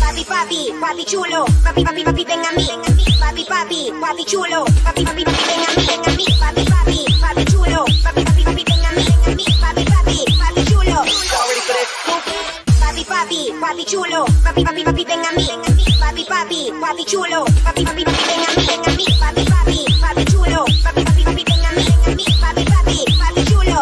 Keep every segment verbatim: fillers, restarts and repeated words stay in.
Papi, papi, papi chulo, papi, papi, papi, ven a mí. Papi, papi, papi chulo, papi, papi, papi, ven a mí, ven a mí. Papi, papi, papi chulo, papi, papi, papi, ven a mí, ven a mí. Papi, papi, papi chulo. Papi, papi, papi chulo, papi, papi, papi, ven a mí. Papi, papi, papi chulo, papi, papi, papi, ven a mí, ven a mí. Papi, papi, papi chulo, papi, papi, papi, ven a mí, ven a mí. Papi, papi, papi chulo.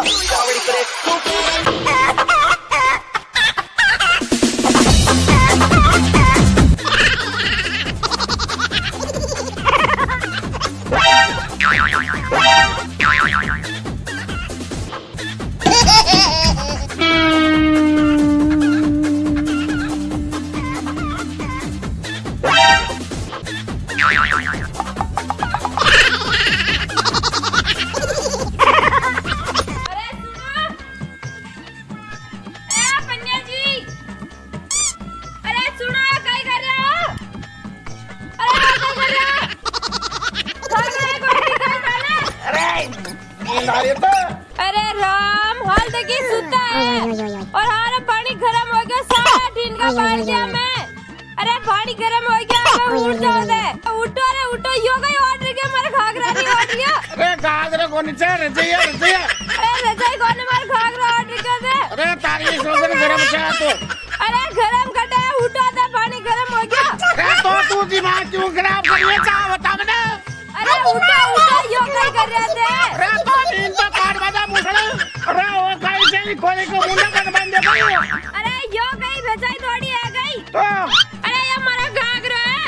अरे राम हाल देखिए सुता है और हमारा पानी गर्म हो गया सारा दिन का बाहर गया मैं। अरे पानी गर्म हो गया मैं उठ जाओ दे उठो अरे उठो योगा ऑर्डर किया मेरा घाघरा नहीं ऑर्डर किया। अरे घाघरा कौन से रजैया रजैया अरे रजाई कौन ने मेरा घाघरा ऑर्डर कर दे। अरे तारी सोगन गरम चाह तो अरे गरम कटा है उठो दे पानी गर्म हो गया। अरे तो तू दिमाग क्यों खराब कर ये चाह बता मुझे। अरे उठो उठो योगा कर रहे थे। अरे तो तीन तो काट बजा मुसड़ा अरे वो कहीं से ही कोई को मुंडा कर बंद दे भाई। अरे यो गई रजाई थोड़ी है गई तो अरे ये हमारा घाघरा है।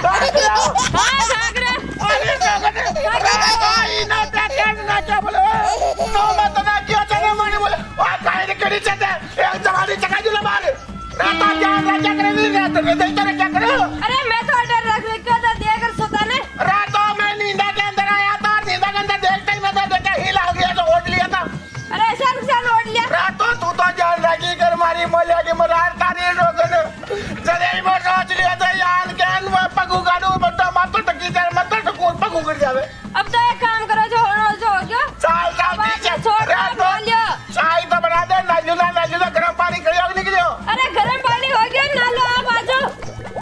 हाँ घाघरा अरे घाघरा भाई ना क्या ना क्या बोले तो मत ना क्यों चले माने बोले और कहीं कड़ी चलते एक जवानी चका जुला मार राता क्या राजा करे नहीं रात में देख तेरे क्या करे। अरे मैं तो ऑर्डर रख रखा था देकर सोता ने रातों में नींदा के अंदर आया था नींदा के अंदर देखते ही मैं तो देखा हिला गया तो ओढ़ लिया था। अरे सन सन ओढ़ लिया रातों तू तो जान लगी कर मारी मोलिया की मरार तारी रोकन जले ही मोर सोच लिया था यान के अन वो पगू गाड़ू बट्टा मातो टकी जाए मत टकोर पगू कर जावे। अब तो एक काम करो जो होना जो हो गया साल साल पीछे छोड़ बोलियो चाय तो बना दे नाजुला नाजुला गरम पानी करियो निकलियो। अरे गरम पानी हो गया ना लो आप आ जाओ।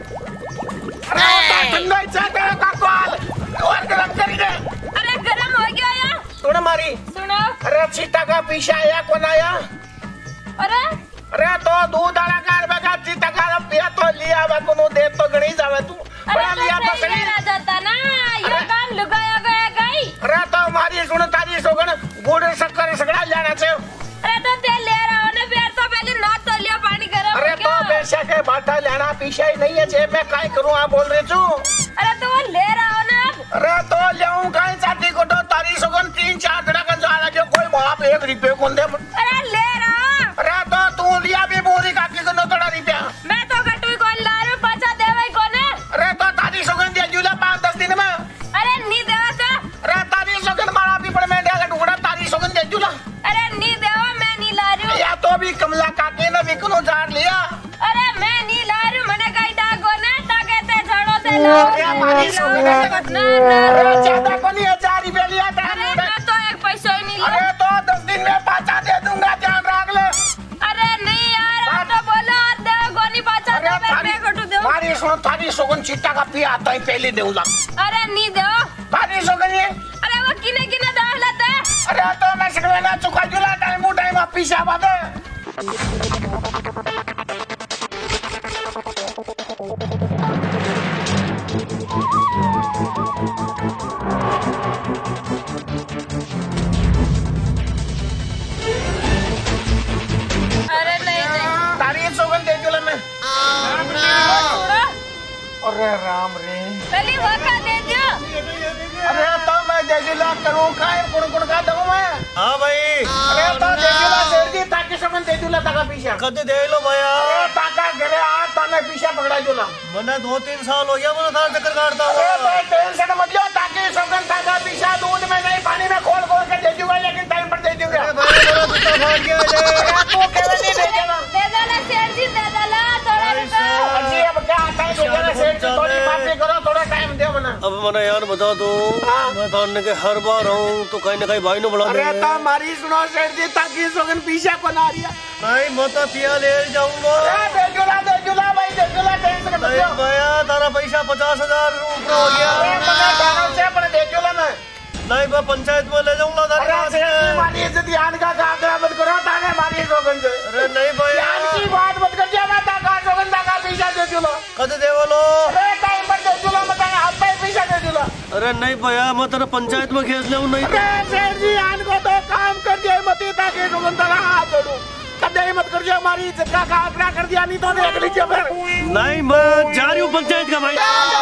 अरे ठंडा चाहते हो का कॉल और गरम करी दे। अरे गरम हो गया या सुन मारी सुनो। अरे चीता का पीछा आया कौन आया। अरे अरे तो दूध आला कार बगा चीता का पिया तो लिया वा कोनो दे तो गणी जावे तू बड़ा लिया तो सही आ जाता ना ये काम लगाया गया गई। अरे तो मारी सुन तारी सोगन गुड़ शक्कर सगड़ा लेना चाहिए। अरे तो तेल ले रहा हूं ना फिर तो पहले ना तो लिया पानी गरम हो अरे तो गया। बेशक है बाटा लेना पीछा ही नहीं है जेब में काय करूं आप बोल रहे छू। अरे तो वो ले रहा हो ना अब। अरे तो लेऊं काई साथी को तो तारी सोगन तीन चार घड़ा का जाना जो कोई बाप एक रुपये कौन दे। अरे ले रहा अरे तो तू लिया भी बोरी काकी को नोटड़ा रुपया। मैं तो गटू को ला रहा हूं पचा देवे कोने। अरे तो तारी सोगन दे जुला पाँच दस दिन में। अरे नी देवा था। अरे तारी सोगन मारा भी पड़ में डेगा टुकड़ा तारी सोगन दे जुला। अरे नी देवा मैं नी ला रही हूं। या तो भी कमला काकी ने विकनो जार लिया। अरे मैं नी ला रही हूं मने कई डागो ने टाके ते झड़ो ते ला। अरे हमारी सोगन ना ना अरे ज्यादा को नहीं हजार रुपया लिया था। अरे मैं तो एक पैसा ही नहीं अरे लिया। तो दस दिन में पाचा दे दूंगा ध्यान रख ले। अरे नहीं यार आप तो बोलो दे गोनी पाचा अरे दे थारी मैं कटू दे। मारी सुनो थारी सोगन चिट्टा का पिया आता ही पहले देऊंगा। अरे नी दो। थारी सोगन ये अरे वो किने किने दालत है। अरे तो मैं सकवे ना चुका जुला टाइम वो टाइम आप पीछे बादे। अरे नहीं नहीं तारी सोगन दे जुला में। अरे राम रे पहली वका दे दियो। अरे तो मैं दे जुला करूं काय कुण कुण का दूं मैं। हाँ भाई अरे तो दे जुला दे दी ताकि सोगन दे जुला ताका पीछे कदे दे लो भैया। अरे ताका घरे आ ताने पीछे पकड़ा जुला। मैंने दो तीन साल हो गया मैंने थार चक्कर काटता अरे हूँ। तो टेंशन मत लो ताकि सोगन ताका पीछे दूध में नहीं पानी में खोल खोल के दे दूंगा लेकिन टाइम पर दे दूंगा। अरे भाई मेरा जूता फाट गया है। तू केवल नहीं दे देना। दे देना शेर जी दे देना थोड़ा रुको। अजी अब क्या आता है दे देना सेठ जी थोड़ी माफी करो थोड़ा टाइम दे मना। अब मैंने यार बता दो मैं थाने के हर बार आऊँ तो कहीं ना कहीं भाई ने बुला अरे तो हमारी सुनो सेठ जी ताकि सोगन पीछे को ना रही है। नहीं मैं तो पिया ले जाऊंगा। दे जुला दे जुला भाई दे जुला टेंशन नहीं भैया तारा पैसा पचास हजार ऊपर हो गया। नहीं मैं पंचायत में ले जाऊंगा हमारी इज्जत यान का आग्रह मत करो ताने हमारी सोगन से। अरे नहीं भैया यान की बात मत कर जा मैं ताका सोगन ताका पैसा दे चलो कद देवलो। अरे टाइम पर दे चलो मैं ताका अब पैसा दे चलो। अरे नहीं भैया मैं तेरा पंचायत में खेस ले नहीं। अरे सेठ जी यान को तो काम कर दिया मत ताके सोगन ताका हाथ जोड़ू कदे मत कर जा हमारी इज्जत का आग्रह कर दिया नहीं तो देख लीजिए फिर। नहीं मैं जा रही हूँ पंचायत का भाई।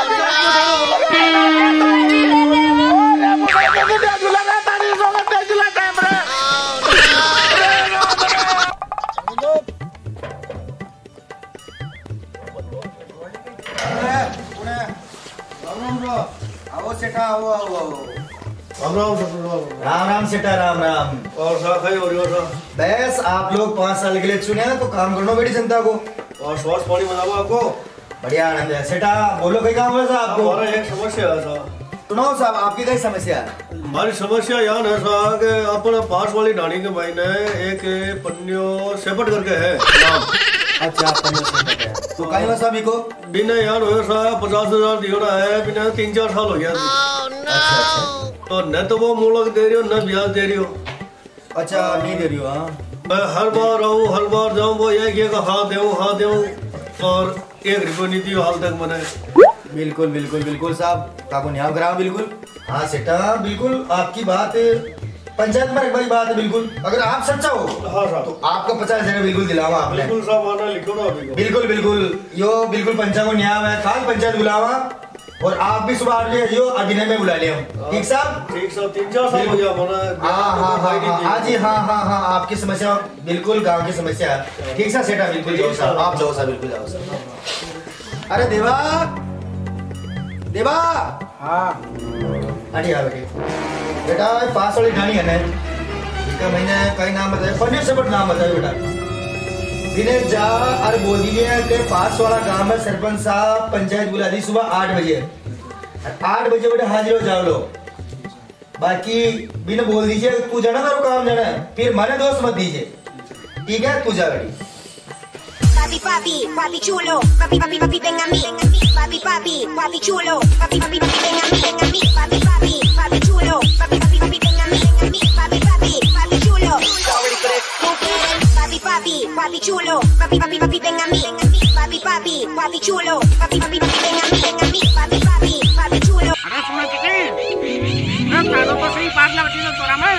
आओ सेठा आओ आओ आओ। राम राम राम राम सेठा राम राम। और सा खाई हो रही हो सा। बस आप लोग पाँच साल के लिए चुने हैं तो काम करना बेटी जनता को और स्वास्थ्य पानी बनाओ आपको। बढ़िया आनंद है सेठा बोलो कई काम है साहब आपको। हमारा एक समस्या है साहब। सुनाओ साहब आपकी कई समस्या है। हमारी समस्या यहाँ है साहब कि अपना पास वाली ढाणी के भाई ने एक पन्नियो सेपट करके है नाम। अच्छा आप पंद्रह सौ रुपए तो कहीं में सभी को बिना यार हो साहब पचास हजार दियो रहा है बिना तीन चार साल हो गया। अच्छा अच्छा तो न तो वो मूलक दे रही हो न ब्याज दे रही हो। अच्छा नहीं दे रही हो। हाँ मैं हर बार आऊँ हर बार जाऊँ वो ये कहेगा हाँ देऊँ हाँ देऊँ और एक रुपये नहीं दियो हाल तक मैंने। बिल्कुल बिल्कुल बिल्कुल साहब काको न्याय कराओ बिल्कुल। हाँ सेठा बिल्कुल आपकी बात पंचायत में एक बड़ी बात है बिल्कुल। अगर आप सच्चा हो हाँ साहब तो आपको पचास हजार बिल्कुल दिलावा आपने। बिल्कुल साहब आना लिखो ना अभी को। बिल्कुल बिल्कुल यो बिल्कुल पंचायत को न्याय है काल पंचायत बुलावा और आप भी सुबह आ रही हो अभिनय में बुला लिया ठीक साहब। ठीक साहब तीन चार साल हो गया मैंने। हाँ हाँ हाँ हाँ जी हाँ हाँ हाँ आपकी समस्या बिल्कुल गांव की समस्या है ठीक सा सेठा बिल्कुल जाओ साहब आप जाओ साहब बिल्कुल जाओ साहब। अरे देवा देवा हाँ अरे यार बेटे बेटा पास वाली ढाणी है ना इसका महीने कई नाम बताए पन्ने से बट नाम बताए बेटा दिने जा और बोल दीजिए कि पास वाला गांव में सरपंच साहब पंचायत बुला दी सुबह आठ बजे आठ बजे बेटा हाजिर हो जाओ लो। बाकी बिना बोल दीजिए तू जाना तेरे काम जाना फिर माने दोस्त मत दीजिए ठीक है तू जा बेटी। Papi, papi, papi chulo, papi, papi, papi, ven a mí, papi, papi, papi chulo, papi, papi, papi, ven a mí, papi, papi, papi chulo, papi, papi, papi, ven a mí, papi, papi, papi chulo, papi, papi, papi chulo, papi, papi, papi, ven a mí, papi, papi, papi chulo, papi, papi, papi, ven a mí, papi, papi, papi chulo. अरे सुनो चिकी मैं कालो तो सही पास लगा चीज़ तोरा में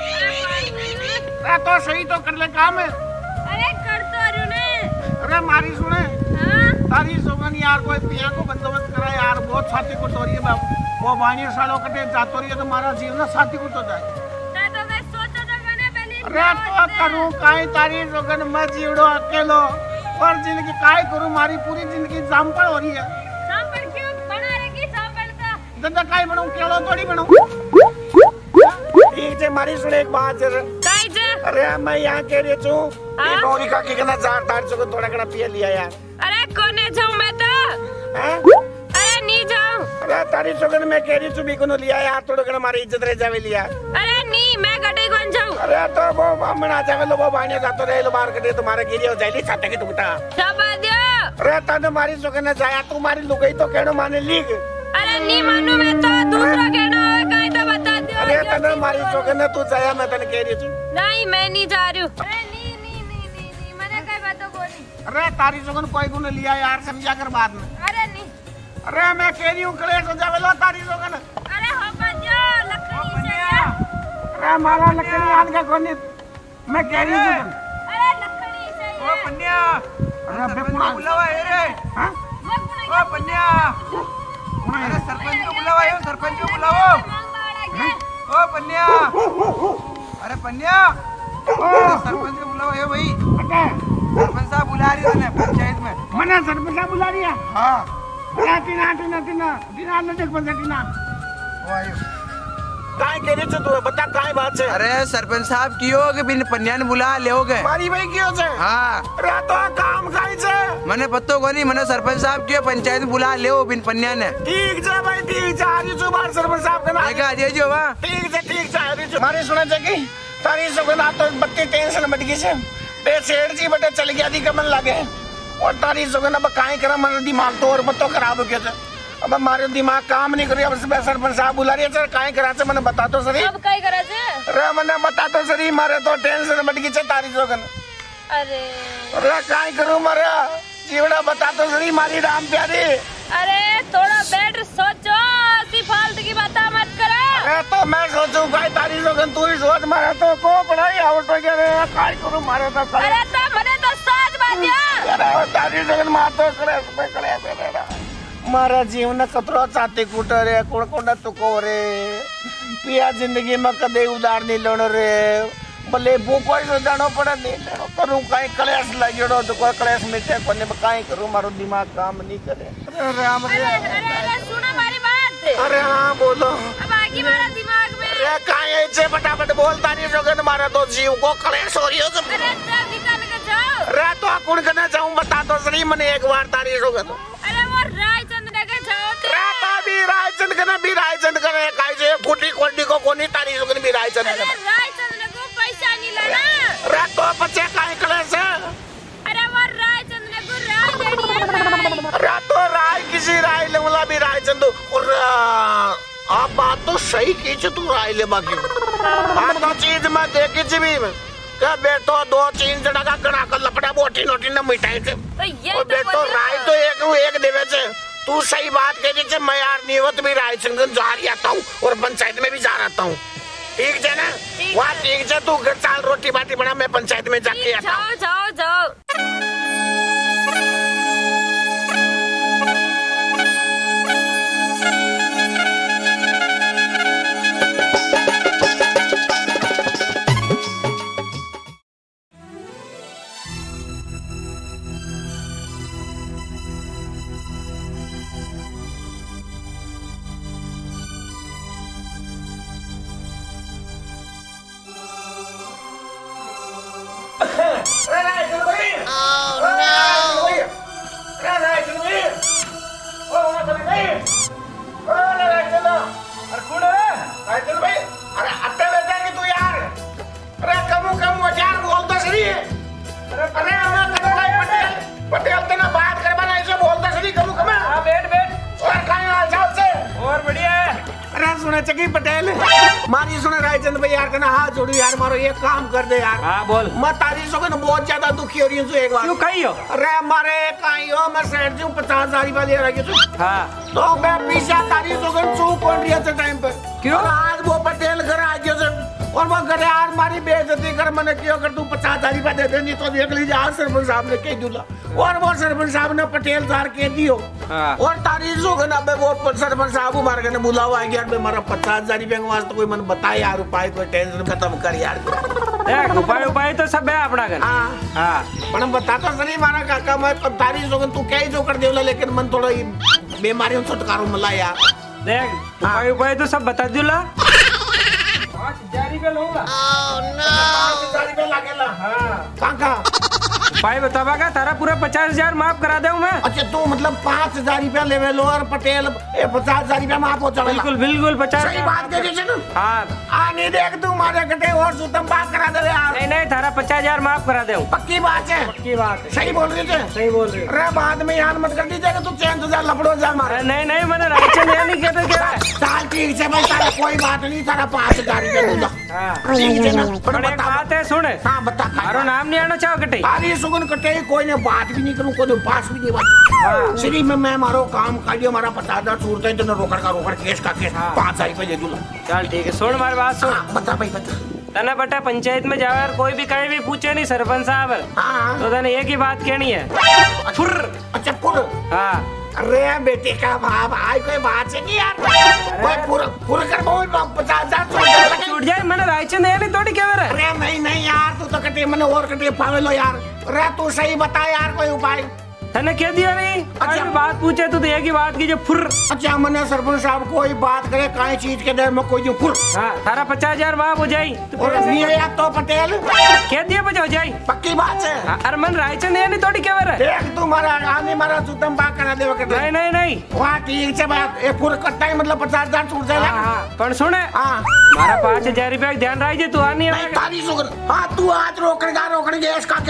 तो सही तो कर ले काम है। अरे कर तो रही हूँ ने। अरे मारी सुने हाँ तारी सोगन यार कोई पिया को बंदोबस्त करा यार बहुत छाती को तोड़ी है वो बानी सालों कटे जातो रही है तो हमारा जीवन छाती को तो जाए। तो मैं सोचा था मैंने पहले। अरे तो करूँ काई तारी सोगन मैं जीवड़ो अकेलो और जिंदगी काय करूँ मारी पूरी जिंदगी जामपड़ हो रही है। जामपड़ क्यों बना रहेगी जामपड़ का? दादा काय बनाऊँ केलो थोड़ी बनाऊँ। ठीक है मारी सुने एक बात जरा। काय जे? अरे मैं यहाँ कह रही हूँ ये गौरी का कितना जार तार चुके थोड़ा कना पिया लिया यार। अरे कोने जाऊँ मैं तो? हैं? अरे नहीं जाऊँ। अरे तारी सोगन मैं कह रही हूँ भी कोनो लिया यार थोड़ा कना हमारी इज्जत रह जावे लिया। अरे नहीं मैं गड्ढे कौन जाऊँ? अरे तो वो बामण आ जावे लो वो बाने जातो रहे लो बाहर कटे तुम्हारे गिरी हो जाएगी छाते की टुकटा। दबा दियो। अरे तने मारी सोगन जाया तुम्हारी लुगाई तो कहनो माने लीग। अरे नहीं मानू मैं तो दूसरा कहना है कहीं तो बता दियो। अरे तने मारी सोगन तू जाया मैं तने कह रही हूँ। नहीं मैं नहीं जा रही हूँ। अरे नहीं नहीं नहीं नहीं नहीं मैंने कई बातों बोली। अरे तारी सोगन कोई गुण लिया यार समझा कर बाद में। अरे नहीं। अरे मैं कह रही हूँ कलेश हो जावे लो तारी सोगन। अरे हो बजा लकड़ी से। अरे हमारा लकड़ी आन का कोनी मैं कह रही हूँ। अरे लकड़ी से। ओ पन्या अरे बेकुना बुलावा है रे। हाँ? ओ पन्या अरे सरपंच को बुलावा है सरपंच को बुलाओ। ओ पन्या अरे पन्या सरपंच को बुलावा है भाई। सरपंच साहब बुला रही है पंचायत में। मना सरपंच साहब बुला रही है। हाँ टीना टीना टीना टीना न देख बंदा टीना काय कह रहे तू बता काय बात है। अरे सरपंच साहब कियो के बिन पन्या ने बुला लेओगे मारी भाई कियो छे। हाँ अरे तो काम काय छे मने पत्तो कोनी मने सरपंच साहब कियो पंचायत में बुला लेओ बिन पन्या ने। ठीक छे भाई ठीक छे आज जो बार सरपंच साहब के ना देखा दे जो वा ठीक छे ठीक छे अरे जो मारी सुना छे की तारी सब ना तो बत्ती टेंशन मट गई छे बे सेठ जी बटे चल गया दी कमन लागे और तारी सोगन अब काहे करा मेरा दिमाग तो और मत तो खराब हो गया था अब हमारे दिमाग काम नहीं करी अब सरपंच साहब बुला रही है सर काहे करा से मैंने बता तो सरी अब काहे करा से रे मैंने बता तो सरी मारे तो टेंशन मट गई तारी सोगन अरे रे काहे करूं मारा जीवड़ा बता तो सरी मारी राम प्यारी अरे थोड़ा बेटर सोचो सी फालतू की बातें मत करो अरे तो मैं सोचूं काहे तारी सोगन तू ही सोच मारा तो को पढ़ाई आउट हो गया रे काहे करूं मारे तो अरे तो मने तो सोच बात है अरे तारी सोगन मार तो करे पे करे बेरा मारा जीवन कतरो चाते कूट रे कोण कोण तुको रे पिया जिंदगी में कदे उधार नहीं लेनो रे भले भूखो ही जानो पड़े नहीं लेनो करूं काई कलेश लगेड़ो तो कोई कलेश मिटे कोने में काई करूं मारो दिमाग काम नहीं करे अरे राम रे अरे अरे सुनो हमारी बात अरे हां बोलो अब आगे मारा दिमाग में अरे काई ऐसे फटाफट बोलता नहीं सोगन मारा तो जीव को कलेश हो रही हो सब अरे सब निकाल के जाओ अरे तो कौन करना चाहूं बता तो सही मने एक बार तारी सोगन अरे वो रायचंद नगर जाओ राता भी रायचंद कने भी रायचंद कने काई जे फुटी कोंडी को कोनी तारी सोगन भी रायचंद अरे रायचंद ने को पैसा नहीं लेना रे तो बच्चे काहे कलेश है अरे वो रायचंद ने को राय देनी है अरे तो राय किसी राय लेवला भी रायचंद और आप बात तो सही कीजिए तू राय ले बाकी हाँ तो चीज मैं देखी थी भी क्या बेटो दो तीन जना का कड़ा कर लपड़ा बोटी नोटी न मिटाई थे तो ये और बेटो राय तो एक एक देवे से तू सही बात कह दी मैं यार नियत भी रायचंद जा रही आता हूँ और पंचायत में भी जा रहता हूँ ठीक है ना वहाँ ठीक है तू चाल रोटी बाटी बना मैं पंचायत में जाके आता हूँ जाओ जाओ जाओ पटेल मारी सुने रायचंद भाई यार कहना हाथ जोड़ू यार मारो ये काम कर दे यार हाँ बोल मैं तारी सो बहुत ज्यादा दुखी हो रही हूँ एक बार क्यों कही हो अरे मारे कहीं हो मैं सेठ जी पचास हजार वाली रखी तू हाँ तो मैं पीछा तारी सो चू कौन रही है टाइम पे क्यों आज वो पटेल घर आ गया और वो घर यार मारी बेइज्जती कर मैंने क्यों कर तू पचास हजार रुपया दे दे नहीं तो देख लीजिए आज सरपंच साहब ने कह दूला और वो सरपंच साहब ने पटेल सार कह दियो और तारीफ हो गया वो सरपंच साहब हमारे कहने बुलावा आ गया मेरा पचास हजार रुपया के वास्ते कोई मन बताए यार उपाय कोई टेंशन खत्म कर यार उपाय उपाय तो सब है अपना घर हाँ हाँ पर बता तो सही मारा काका मैं तारीफ हो तू क्या ही जो कर देवला लेकिन मन थोड़ा बीमारियों से छुटकारो मिला यार देख उपाय उपाय तो सब बता दूला भाई बतावा तारा पूरा पचास हजार माफ करा दे मैं अच्छा तो मतलब पाँच हजार रुपया लेवे लो और पटेल पचास हजार रुपया माफ हो जाए बिल्कुल बिल्कुल पचास सही बात कह दीजिए ना हाँ आने देख तू मारे कटे और सुतम बात करा दे यार नहीं नहीं तारा पचास हजार माफ करा दे पक्की बात है पक्की बात है सही बोल रही है सही बोल रही है अरे बाद में यार मत कर दीजिएगा तू चैन तुझा लपड़ो जा मारे नहीं नहीं मैंने रायचंद नहीं कहते क्या साल ठीक से भाई तारा कोई बात नहीं तारा पाँच हजार रुपया दूंगा एक बात है सुन हाँ बता मारो नाम नहीं आना चाहो कटे अरे सुगन कटे कोई ने बात भी नहीं करूँ कोई पास भी नहीं बात श्री में मैं मारो काम कर दिया हमारा पचास हजार सूरत है तो रोकड़ का रोकड़ केस का केस पाँच हजार रुपये दे दूंगा चल ठीक है सुन हमारी बात सुन बता भाई बता तना बेटा पंचायत में जाओ कोई भी कहीं भी पूछे नहीं सरपंच साहब तो तने एक ही बात कहनी है फुर अच्छा फुर हाँ अरे बेटे का बाप आई कोई बात है नहीं यार कोई पूरा पूरा कर बहुत पचास हजार छूट जाए मैंने रायचंद नहीं थोड़ी क्या मेरा अरे नहीं नहीं यार तू तो कटे मैंने और कटे पावे लो यार अरे तू सही बता यार कोई उपाय तने क्या दिया नहीं अच्छा बात पूछे तो एक ही बात की जो फुर अच्छा मैंने सरपंच साहब कोई बात करे काई चीज के दर में कोई जो फुर हाँ तारा पचास हजार माफ हो जाये और नहीं है तो पटेल क्या दिया बचा हो जाये पक्की बात है अरे मन रायचंद नहीं थोड़ी क्या मेरा देख तू मारा आने मारा सुतम बात करा दे नहीं नहीं नहीं वहाँ ठीक से बात ये फुर कट्टा मतलब पचास हजार छूट जाएगा पर सुने हाँ मारा पाँच हजार रुपया ध्यान रही तू आनी तारी सुगर हाँ तू आज रोकड़ेगा रोकड़ेगा इसका केस भी होगा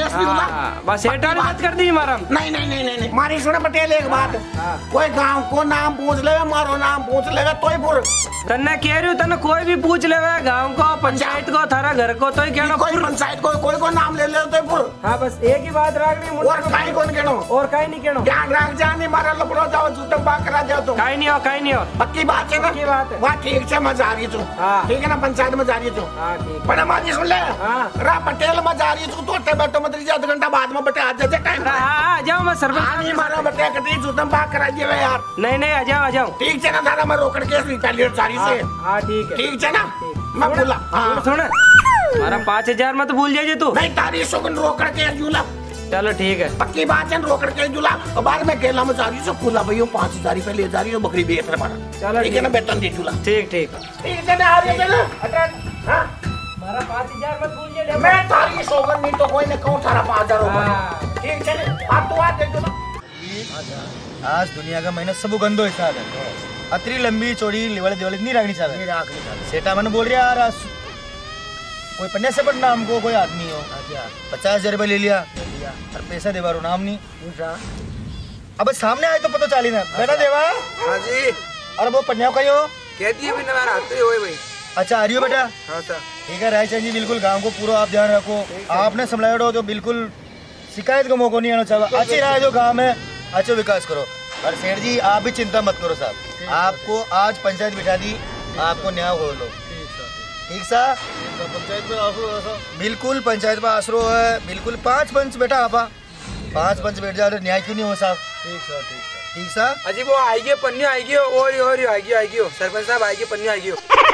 बस सेठ वाली बात कर दी मारा। नहीं नहीं नहीं नहीं मारी सुने पटेल एक बात, कोई गांव को नाम पूछ ले, मारो नाम पूछ लेगा तो ही पुर। तन्ने कह रही हूँ तन्ने कोई भी पूछ ले गांव को, पंचायत को, थारा घर को, तो ही कहना कोई पंचायत को कोई को नाम ले ले तो ही पुर। हाँ बस एक ही बात रखनी, और काई कौन कहनो, और काई नहीं कहनो। ध्यान रख जा, नहीं मारा लपड़ो जाओ जूते बात करा जाओ तो काई नहीं हो, काई नहीं हो। पक्की बात है ना, पक्की बात है। वाह ठीक से मजा आ रही तू, ठीक है ना, पंचायत में जा रही तू। हाँ ठीक। पर हमारी सुन ले, रा पटेल में जा रही तू तो अट्ठे बैठो मत रही, आधा घंटा बाद में बटे आ जा टाइम। हाँ जाओ मैं सरपंच। हाँ नहीं मारा बटे कटी जूते बात करा दिए यार। नहीं नहीं आ जाओ आ जाओ। ठीक है ना दादा, मैं रोकड़ के रिटालिएट सारी से। हाँ ठीक है ठीक है ना, मैं बोला हाँ सुन हमारा पाँच हजार मत भूल जाइए तू। नहीं तारी सुगन रोकड़ के झूला। चलो ठीक है, पक्की बात है, रोकड़ के झूला। और बाद में केला में जा रही सब फूला भैया पाँच हजार रुपए ले जा रही है, बकरी बेच रहा हमारा। चलो ठीक है ना, बेतन दे झूला। ठीक ठीक ठीक है ना, आ रही है ना हाँ हमारा पाँच हजार मत भूल जाइए। मैं तारी सोगन नहीं तो कोई न कहूँ थारा पाँच हजार रुपए। ठीक है ना, आप तो आ दे झूला। आज दुनिया का महीना सब गंदो हिसाब है, अतरी लंबी चौड़ी लिवड़ दिवड़ नहीं रखनी चाहिए। सेठा मैंने बोल रहा यार, कोई पन्ने से पढ़ना हमको, कोई आदमी हो पचास हजार रुपये ले लिया और पैसा देवा रो नाम नहीं। अब सामने आए तो पता चाली ना बेटा देवा। हाँ जी। अरे वो पन्या कहीं हो, कह दिए भी ना आते हो भाई। अच्छा आ रही हो बेटा। हाँ सर ठीक है राय जी, बिल्कुल गांव को पूरा आप ध्यान रखो। आपने संभाला हो तो बिल्कुल शिकायत का मौका नहीं आना चाहिए। अच्छी राय जो गाँव में अच्छा विकास करो। और सेठ जी आप भी चिंता मत करो साहब, आपको आज पंचायत बिठा दी, आपको न्याय हो लो। ठीक सा पंचायत में आसरो, बिल्कुल पंचायत में आसरो है, बिल्कुल पांच पंच बेटा आपा पांच पंच बैठ जाओ, न्याय क्यों नहीं हो साहब। ठीक सा ठीक सा ठीक सा अजी वो आएगी पन्नी आएगी और और आएगी आएगी सरपंच साहब आएगी पन्नी आएगी।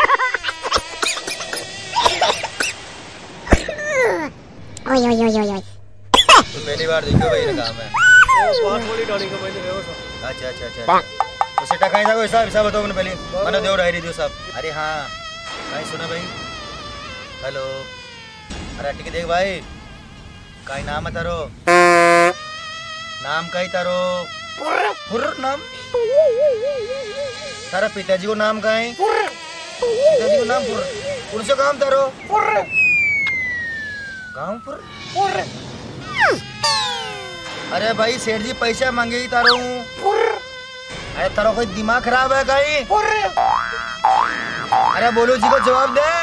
ओय ओय ओय ओय तो पहली बार देखो भाई ना काम है। पांच वाली डाली का मैंने व्यवस्था। अच्छा अच्छा अच्छा तो सेटा कहीं था हिसाब हिसाब बताओ मैंने पहले मैंने देव रही दियो साहब। अरे हाँ कहीं सुना भाई, हेलो। अरे ठीक है देख भाई, कहीं नाम है तारो, नाम कहीं तारो फुर नाम, तारा पिताजी को नाम कहीं, पिताजी को नाम फुर, कौन सा काम तारो गाँव फुर। अरे भाई सेठ जी पैसा मांगे तारो, अरे तारो कोई दिमाग खराब है कहीं, अरे बोलो जी को जवाब दे।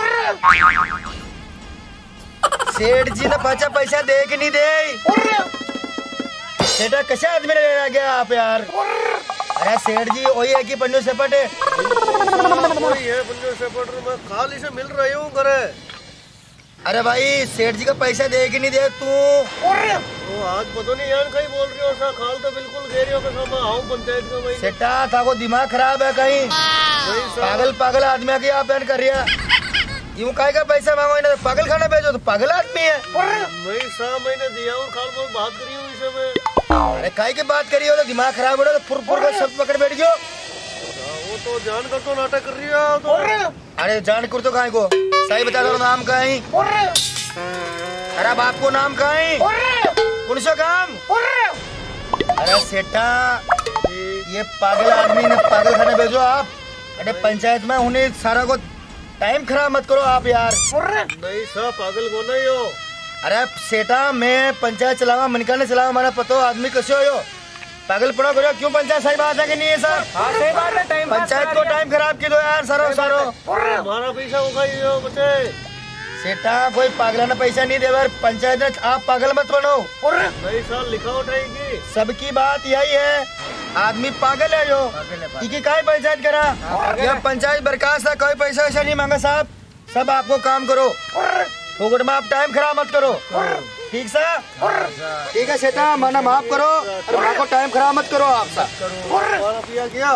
सेठ जी ने पाचा पैसा दे कि नहीं दे, सेठा कैसे आदमी ने ले गया आप यार। अरे सेठ जी वही है कि पंजो सेपट है, वही है पंजो सेपट, मैं खाली से मिल रही हूँ करे। अरे भाई सेठ जी का पैसा दे कि नहीं दे तू, तो आज पता नहीं यार कहीं बोल रही हो सा, खाल तो बिल्कुल कह रही हो कि मैं आऊँ पंचायत में भाई। सेठा था को दिमाग खराब है कहीं, पागल पागल आदमी की आप कर रही है। यूं काय का पैसा मांगो इन्हें, पागल खाना भेजो तो पागल आदमी है। नहीं सा मैंने दिया और खाल बहुत बात करी हूँ इसे में। अरे काय की बात करी हो तो दिमाग खराब हो रहा, तो फुर फुर का सब पकड़ बैठ गयो। वो तो जान कर तो नाटक कर रही है तो। अरे जान कर तो काय को सही बता दो नाम कहीं। अरे बाप को नाम कहीं, कौन सा काम। अरे सेठा ये पागल आदमी ने पागल खाने भेजो आप। अरे पंचायत में उन्हें सारा को टाइम खराब मत करो आप यार। नहीं सा पागल को नहीं हो। अरे सेठा मैं पंचायत चलावा मनका ने चलावा, हमारा पतो आदमी कैसे हो यो पागल पड़ा करो। क्यों पंचायत सही बात है कि नहीं है सर। हाँ सही बात है, टाइम पंचायत को टाइम खराब की दो यार सारो सारो। हमारा पैसा होगा ये बच्चे। सेठा कोई पागलाना पैसा नहीं दे, पंचायत ने आप पागल मत बनो। नहीं सर लिखा उठाएगी, सबकी बात यही है, आदमी पागल है जो इकी काय पंचायत करा। जब पंचायत बर्खास्त है कोई पैसा वैसा नहीं मांगा साहब, सब आपको काम करो, फोकट में आप टाइम खराब मत करो। ठीक सा ठीक है सेठा, माना माफ करो और माँ को टाइम खराब मत करो आप सब। पिया किया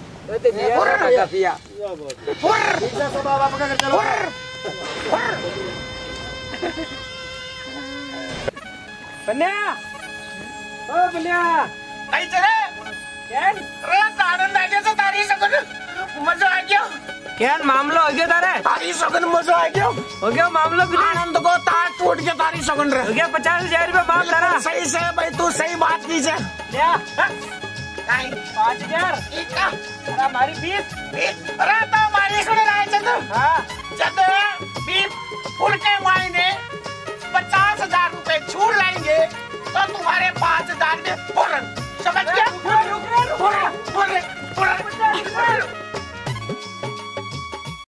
ठीक है सब आप कर चलो। बन्या ओ बन्या आई चले क्या रे आनंद आ गया से तारी सगन मजा आ गया। क्या मामला हो गया तारे, तारी सगन मजा आ गया, हो गया मामला फिर आनंद को तार टूट गया तारी सगन रे। हो गया पचास हजार रुपये माफ तारा। सही से भाई तू सही बात की से क्या नहीं पाँच हजार ठीक है। अरे हमारी फीस अरे तो हमारी सुन रहा है चंद हाँ चंद बीप फुल के मायने पचास हजार रुपए छूट लाएंगे काट दे फौरन।